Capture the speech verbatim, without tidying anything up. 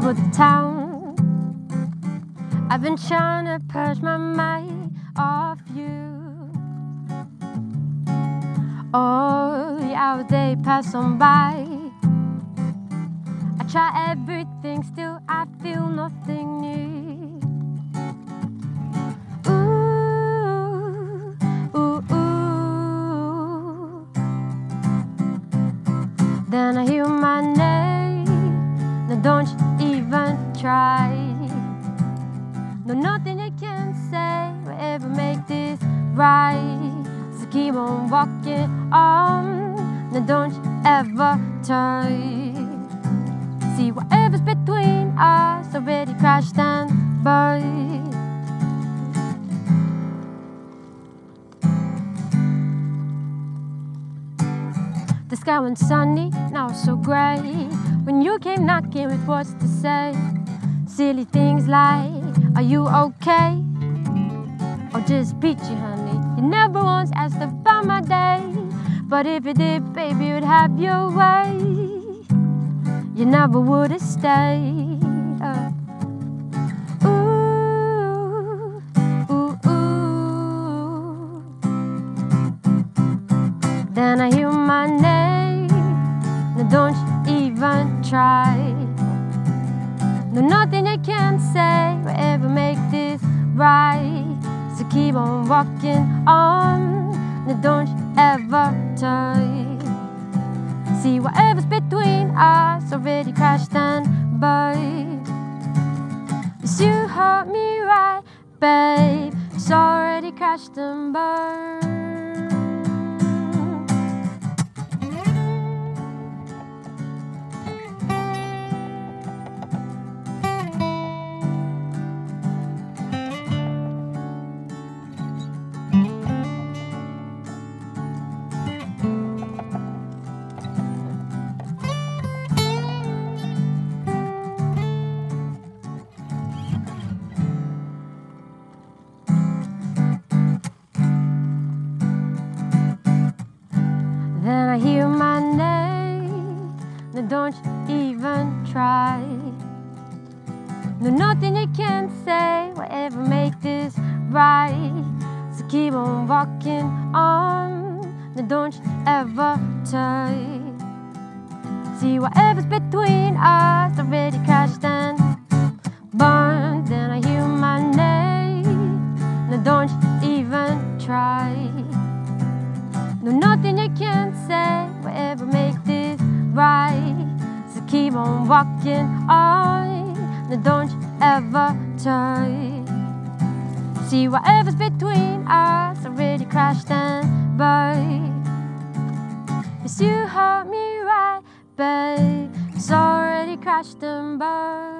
over the town. I've been trying to purge my mind off you. All the hours they pass on by. I try everything, still I feel nothing new. Ooh, ooh, ooh. Then I hear my name. Now don't you even try. No, nothing you can say will ever make this right. So keep on walking on. Now don't you ever turn. See, whatever's between us already crashed and burned. The sky went sunny, now it's so grey. When you came knocking with words to say, silly things like, are you okay? Or just peachy, honey. You never once asked about my day, but if you did, baby, you'd have your way. You never would have stayed. Uh. Ooh, ooh, ooh. Then I hear my name. Now don't you even try. No, nothing you can say will ever make this right. So keep on walking on. Now don't you ever turn. See, whatever's between us already crashed and burned. Yes, you hurt me right, babe. It's already crashed and burned. Then I hear my name. Now don't you even try. No, nothing you can say will ever make this right. So keep on walking on. Now don't you ever turn. See, whatever's between us already crashed and burned. Then I hear my name. Now don't you even try. No, nothing you can say will ever make this right. So keep on walking on. Now don't you ever turn. See, whatever's between us already crashed and burned. Yes, you hurt me right, babe. It's already crashed and burned.